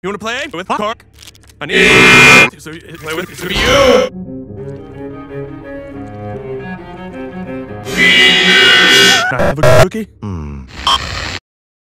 You want to play with Cork? I need so play with you. Can I have a cookie?